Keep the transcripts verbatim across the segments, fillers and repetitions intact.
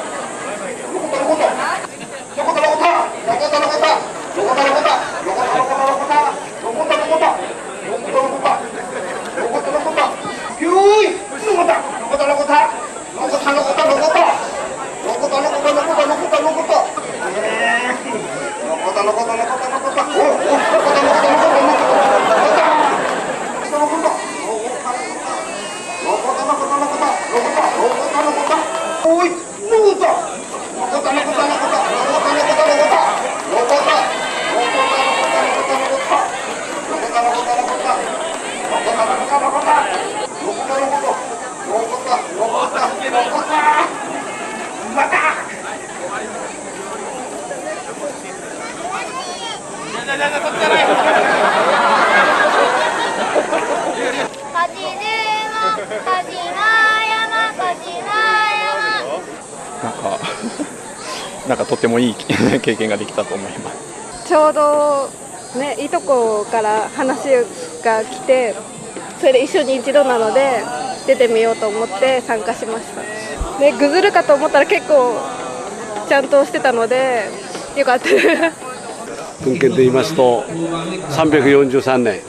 なんかなんかとてもいい経験ができたと思います。 ちょうどね、いとこから話が来て、それで一緒に一度なので出てみようと思って参加しました。ね、ぐずるかと思ったら結構ちゃんとしてたのでよかった。 文献で言いますとさんびゃくよんじゅうさんねん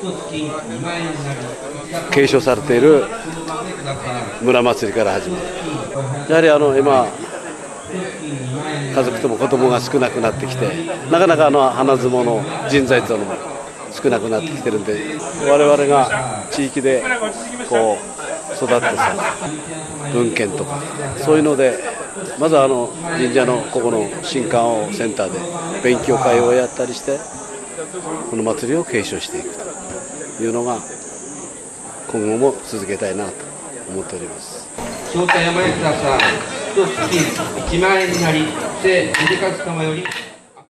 継承されている村祭りから始まる。やはりあの今家族とも子供が少なくなってきて、なかなかあの花相撲の人材というのも少なくなってきてるんで、我々が地域でこう育ってさ、文献とかそういうので、まずあの神社のここの新館をセンターで勉強会をやったりして、この祭りを継承していくというのが今後も続けたいなと思っております。 正体山役さん、一月いちまん円になり、聖秀勝様より